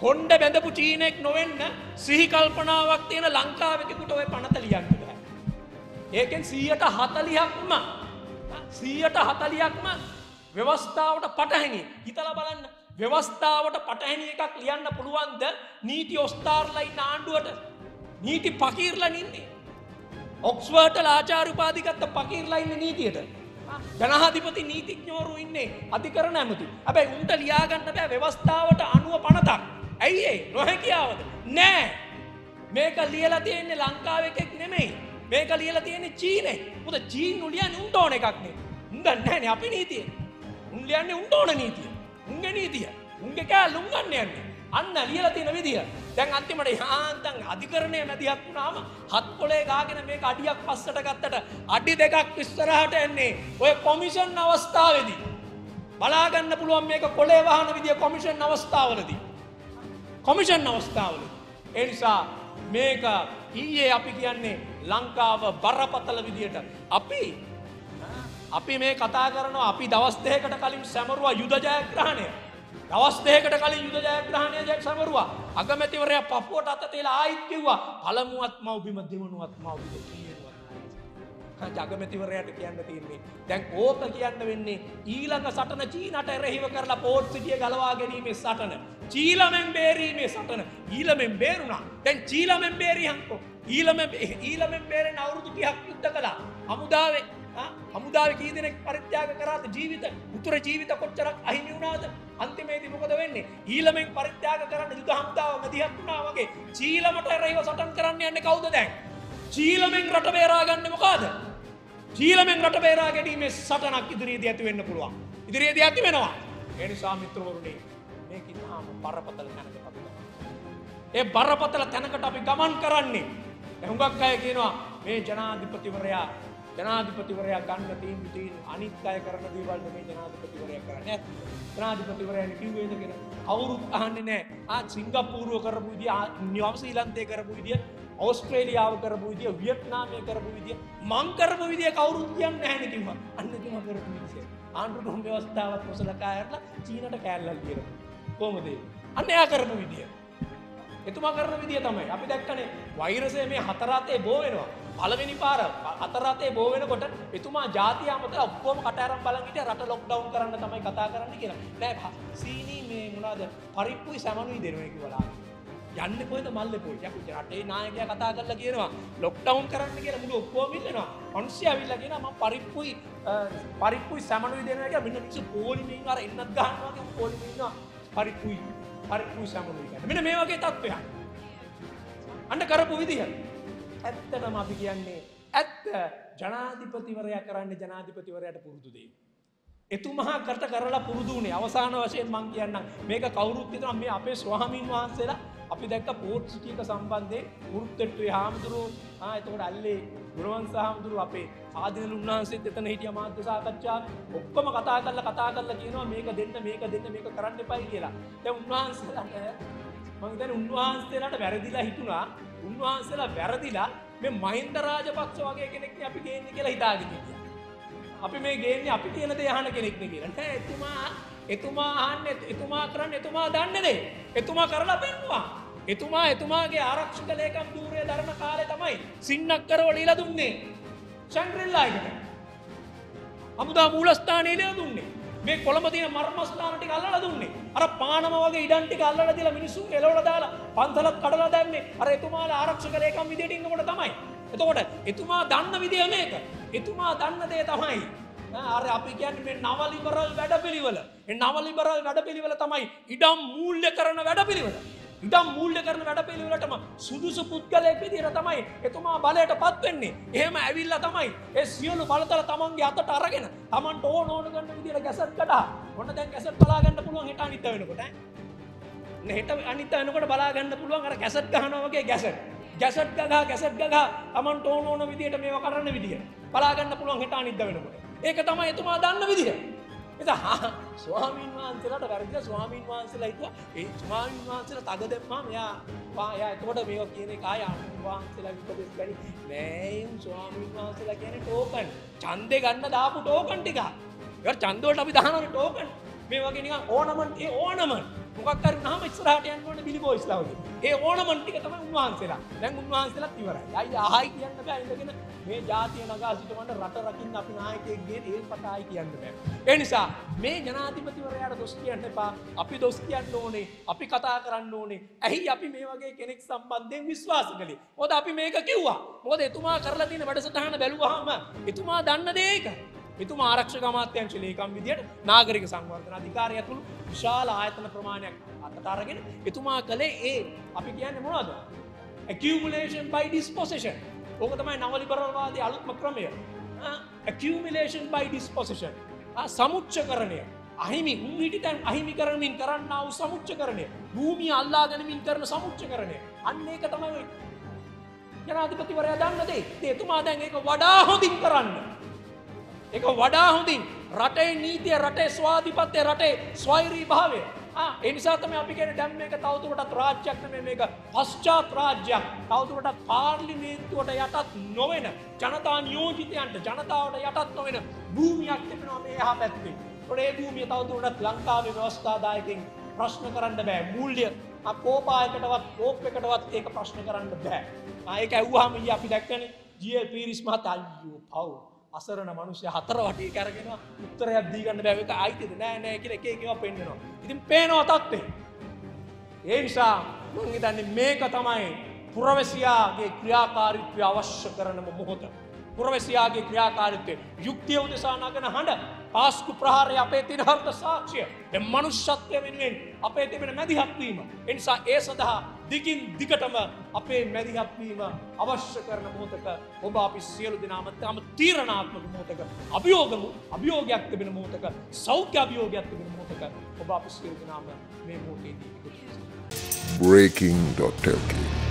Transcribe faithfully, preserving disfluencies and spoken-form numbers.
කොණ්ඩ බැඳපු චීනෙක් නොවෙන්න සිහි කල්පනාවක් තියෙන ලංකාවේ කෙනෙකුට ඔය පනත ලියන්න බෑ. ඒකෙන් සීයට හතළිහක්ම සීයට හතළිහක්ම ව්‍යවස්ථාවට පටහැනි. හිතලා බලන්න. ව්‍යවස්ථාවට පටහැනි එකක් ලියන්න පුළුවන්ද නීති ඔස්තාර්ලා ඉන්න ආණ්ඩුවට? නීති පකීර්ලා ඉන්නේ. ඔක්ස්ෆර්ඩ් ආචාර්ය උපාධි ගත්ත පකීර්ලා ඉන්නේ නීතියට. ජනාධිපති නීතිඥවරු ඉන්නේ අධිකරණ ඇමති. හැබැයි උන්ට ලියා ගන්න බෑ ව්‍යවස්ථාවට අනුව පනතක්. ඇයි ඒ? නොහැකියාවද? නෑ. මේක ලියලා තියෙන්නේ ලංකාවේ එකෙක් නෙමෙයි. මේක ලියලා තියෙන්නේ චීනේ. මොකද චීන් උලියන්නේ උන්ට ඕන එකක් නේ. උන් දන්නේ නැහනේ අපි නීතිය. උන් ලියන්නේ උන්ට ඕන නීතිය. උන්ගේ නීතිය. උන්ගේ කෑල්ල උන් ගන්න යන්නේ. අන්න ලියලා තියෙන විදිය. දැන් අන්තිමට යාන්තම් අධිකරණයේ මැදිහත් වුණාම හත් පොලේ ගාගෙන මේක අඩියක් පස්සට ගත්තට අඩි දෙකක් ඉස්සරහට එන්නේ ඔය කොමිෂන් අවස්ථාවේදී. බලා ගන්න පුළුවන් මේක කොලේ වහන විදිය කොමිෂන් අවස්ථාවලදී. කොමිෂන් අවස්ථාවලදී. ඒ නිසා මේක ඊයේ අපි කියන්නේ ලංකාව බරපතල විදියට අපි අපි මේ කතා කරනවා අපි දවස් දෙකකට කලින් සැමරුවා යුද ජයග්‍රහණය. දවස් දෙකකට කලින් යුද ජයග්‍රහණය ජය සැමරුවා. අගමැතිවරයා පපුවට අත තියලා ආයිත් කිව්වා පළමුවත් මව්බිම දෙවනුවත් මව්බිම කියනවා. අගමැතිවරයාට කියන්න තියෙන්නේ දැන් ඕක කියන්න වෙන්නේ ඊළඟ සටන චීනට එරෙහිව කරලා පෝට් සිටිය ගලවා ගැනීමේ සටන. චීලමෙන් බේරීමේ සටන. ඊළමෙන් බේරුණා. දැන් චීලමෙන් බේරියන්කෝ. ඊළමෙන් ඊළමෙන් බේරෙන අවුරුදු තිහක් යුද්ධ කළා. හමුදාවේ හමුදාවේ කී දෙනෙක් පරිත්‍යාග කරාද ජීවිත? උතුර ජීවිත කොච්චරක් අහිමි වුණාද? අන්තිමේදී මොකද වෙන්නේ? ඊළමෙන් පරිත්‍යාග කරන්න යුද හමුදාව මැදිහත් වුණා වගේ චීලමට එරෙහිව සටන් කරන්න යන්නේ කවුද දැන්? චීලමෙන් රට බේරා ගන්න මොකද? චීලමෙන් රට බේරා ගැනීමේ සටනක් ඉදිරියේදී ඇති වෙන්න පුළුවන්. ඉදිරියේදී ඇති වෙනවා. ඒ නිසා මිත්‍රවරුනි මේක ඉතාම බරපතල තැනකට අපි ඒ බරපතල තැනකට අපි ගමන් කරන්නේ. හුඟක් අය කියනවා මේ ජනාධිපතිවරයා ජනාධිපතිවරයා ගන්න තීන්දුව තියෙන අනිත් අය කරන දේවල් නෙමෙයි ජනාධිපතිවරයා කරන්නේ. ජනාධිපතිවරයානේ කිව්වේද කියලා කවුරුත් අහන්නේ නැහැ. ආ සිංගප්පූරුව කරපු විදිය, නිව්සීලන්තේ කරපු විදිය, ඕස්ට්‍රේලියාව කරපු විදිය, වියට්නාමයේ කරපු විදිය, මං කරපු විදිය කවුරුත් කියන්නේ නැහැ නේ කිව්වා. අන්න කිව්ව කරපු විදිය. ආණ්ඩුක්‍රම ව්‍යවස්ථාවත් මොසලකා ඇරලා චීනට කෑල්ලල් කියලා. කොහොමද ඒ? අන්න එයා කරපු විදිය. එතුමා කරන විදිය තමයි. අපි දැක්කනේ වෛරසය මේ හතර අතේ බෝ වෙනවා. පළවෙනි පාර හතර අතේ බෝ වෙනකොට එතුමා ජාතිය අමතක ඔක්කොම කට අරන් බලන් හිටියා රට ලොක්ඩවුන් කරන්න තමයි කතා කරන්න කියලා. නෑ සීනි මේ මොනවාද පරිප්පුයි සමනුයි දෙනවා කිව්වලා. යන්නේ කොහෙද මල්ලේ පොයි. යකෝ රටේ නායකයා කතා කරලා කියනවා ලොක්ඩවුන් කරන්න කියලා මුළු ඔක්කොම ඉල්ලනවා. මිනිස්සු ඇවිල්ලා කියනවා මම පරිප්පුයි පරිප්පුයි සමනුයි දෙනවා කියලා. මෙන්න මිනිස්සු පොලිමෙන් අර එන්නත් ගන්නවා වගේ පොලිමෙන් ඉන්නවා පරිප්පුයි පරිප්පුයි සමනුයි කියලා. මෙන්න මේ වගේ තත්ත්වයක්. අන්න කරපු විදිහ. ඇත්තටම අපි කියන්නේ ඇත්ත ජනාධිපතිවරයා කරන්නේ ජනාධිපතිවරයාට පුරුදු දෙයක්. එතුමා කරට කරලා පුරුදු උනේ අවසාන වශයෙන් මම කියන්නම් මේක කවුරුත් හිතනවා මේ අපේ ස්වාමීන් වහන්සේලා අපි දැක්ක පෝට් සිටි එක සම්බන්ධයෙන් උරුත්තට්ටුවේ හාමුදුරුවෝ ආ එතකොට අල්ලේ ගුණවංශ හාමුදුරුවෝ අපේ ආදීනල උන්වහන්සේත් එතන හිටියා මාධ්‍ය සාකච්ඡාව ඔක්කොම කතා කරලා කතා කරලා කියනවා මේක දෙන්න මේක දෙන්න මේක කරන්න එපයි කියලා. දැන් උන්වහන්සේලා මම හිතන්නේ උන්වහන්සේලාට වැරදිලා හිතුණා. උන්වහන්සේලා වැරදිලා මේ මහින්ද රාජපක්ෂ වගේ කෙනෙක් නේ අපි ගේන්නේ කියලා හිතාගෙන ඉන්නවා. අපි මේ ගේන්නේ අපි කියන දේ අහන කෙනෙක් නේ කියලා. නෑ එතුමා එතුමා අහන්නේ එතුමා කරන්නේ එතුමා දන්නේ දේ. එතුමා කරලා පෙන්නුවා. එතුමා එතුමාගේ ආරක්ෂක ලේකම් ධූරය දරන කාලේ තමයි සින්නක් කරවල ඉලා දුන්නේ. ශංක්‍රිල්ලා එකට. හමුදා මූලස්ථානයේ ඉලා දුන්නේ. මේ කොළඹ තියෙන මර්මස්ථාන ටික අල්ලලා දුන්නේ. අර පානම වගේ ඉඩම් ටික අල්ලලා දීලා මිනිස්සුන් එලවලා දාලා පන්සලත් කඩලා දැම්මේ. අර එතුමාලා ආරක්ෂක ලේකම් විදියට ඉන්නකොට තමයි. එතකොට එතුමා දන්න විදිය මේක. එතුමා දන්න දේ තමයි. අර අපි කියන්නේ මේ නව ලිබරල් වැඩපිළිවෙල. ඒ නව ලිබරල් වැඩපිළිවෙල තමයි ඉඩම් මූල්‍ය කරන වැඩපිළිවෙල. ඉඩම් මූල්‍ය කරන වැඩපිළිවෙලටම සුදුසු පුද්ගලයෙක් විදියට තමයි එතුමා බලයටපත් වෙන්නේ. එහෙම ඇවිල්ලා තමයි ඒ සියලු බලතල තමන්ගේ අතට අරගෙන තමන්ට ඕන ඕන ගන්න විදියට ගැසට් කඩා. ඔන්න දැන් ගැසට් බලා ගන්න පුළුවන් හෙට අනිත් වෙනකොට ඈ. නේ හෙට අනිත් වෙනකොට බලා ගන්න පුළුවන් අර ගැසට් ගහනවා වගේ ගැසට්. ගැසට් ගගා ගැසට් ගගා තමන්ට ඕන ඕන විදියට මේවා කරන්න විදිය. බලා ගන්න පුළුවන් හෙට අනිත් වෙනකොට. ඒක තමයි එතුමා දන්න විදිය. එතන ස්වාමීන් වහන්සේලාට වැරදිලා ස්වාමීන් වහන්සේලා හිතුවා ඒ ස්වාමීන් වහන්සේලා තග දැම්මා මෙයා යා එතකොට මේක කියන එක ආය වහන්සේලා විපදෙස් ගනි නෑ ස්වාමීන් වහන්සේලා කියන්නේ ටෝකන් ඡන්දේ ගන්න දාපු ටෝකන් ටික. ඒවා ඡන්ද වලට අපි දානවනේ ටෝකන්. මේ වගේ නිකන් ඕනමන්ට් ඒ ඕනමන්ට් මොකක් හරි වුණාම ඉස්සරහට යන්න ඕනේ බිලි බොයිස්ලා වගේ. ඒ ඕනමන් ටික තමයි උන්වහන්සේලා. දැන් උන්වහන්සේලාත් ඉවරයි. අයිය ආයි කියන්න බෑ ඉඳගෙන මේ ජාතිය නගා සිටවන්න රට රකින්න අපි නායකයෙක් ගියේ ඒ පටායි කියන්න බෑ. ඒ නිසා මේ ජනාධිපතිවරයාට දොස් කියන්න එපා. අපි දොස් කියන්න ඕනේ. අපි කතා කරන්න ඕනේ. ඇයි අපි මේ වගේ කෙනෙක් සම්බන්ධයෙන් විශ්වාස කළේ? මොකද අපි මේක කිව්වා. මොකද එතුමා කරලා තියෙන වැඩසටහන බැලුවාම එතුමා දන්න දේ ඒක. එතුමා ආරක්ෂක අමාත්‍යාංශ ලේකම් විදියට නාගරික සංවර්ධන අධිකාරිය ඇතුළු විශාල ආයතන ප්‍රමාණයක් අතට අරගෙන එතුමා කළේ ඒ අපි කියන්නේ මොනවද? accumulation by dispossession. ඕක තමයි නව ලිබරල්වාදී අලුත්ම ක්‍රමය. accumulation by dispossession. සමුච්චකරණය. අහිමි උන්විටිතන් අහිමි කරමින් කරන්නා වූ සමුච්චකරණය. භූමිය අල්ලා ගැනීමෙන් කරන සමුච්චකරණය. අන්න ඒක තමයි ජනාධිපතිවරයා දන්න දේ. එතුමා දැන් ඒක වඩා හොඳින් කරන්න. ඒක වඩා හොඳින් රටේ නීතිය රටේ ස්වාධිපත්‍ය රටේ ස්වෛරී භාවය ඒ නිසා තමයි අපි කියන්නේ දැන් මේක තවදුරටත් රාජ්‍යයක් නෙමෙයි මේක පශ්චාත් රාජ්‍යයක් තවදුරටත් පාර්ලිමේන්තුවට යටත් නොවන ජනතා නියෝජිතයන්ට ජනතාවට යටත් නොවන භූමියක් තිබෙනවා මේ එහා පැත්තේ. ඒ භූමිය තවදුරටත් ලංකාවේ ව්‍යවස්ථාදායකෙන් ප්‍රශ්න කරන්න බෑ. මූල්‍ය කෝපායකටවත් කෝප් එකකටවත් ඒක ප්‍රශ්න කරන්න බෑ. ඒක ඇහුවාම ඊ අපි දැක්කනේ ජී.එල්. පීරිස් මහතා අයියෝ පව් අසරණ මිනිස්සු හතර වටේ කරගෙන උත්තරයක් දී ගන්න බෑ. ඒක ආයිතිද නෑ නෑ කියලා එක එක ඒවා පෙන්නනවා. ඉතින් පේනවා තත්ත්වේ. ඒ නිසා මම හිතන්නේ මේක තමයි පුරවැසියාගේ ක්‍රියාකාරීත්වය අවශ්‍ය කරන මොහොත. පුරවැසියාගේ ක්‍රියාකාරීත්වය යුක්තිය උදෙසා නගන හඬ පාස්කු ප්‍රහාරය අපේ තියෙන හර්ථ සාක්ෂිය මේ මනුෂ්‍යත්වය වෙනුවෙන් අපේ තිබෙන මැදිහත් වීම. ඒ නිසා ඒ සඳහා දිගින් දිගටම අපේ මැදිහත් වීම අවශ්‍ය කරන මොහොතක ඔබ අපි සියලු දෙනාම තම තීරණාත්මක මොහොතක අභියෝගමු අභියෝගයක් තිබෙන මොහොතක සෞඛ්‍ය අභියෝගයක් තිබෙන මොහොතක ඔබ අපි සියලු දෙනාම මේ මොහොතේදී breaking dot l k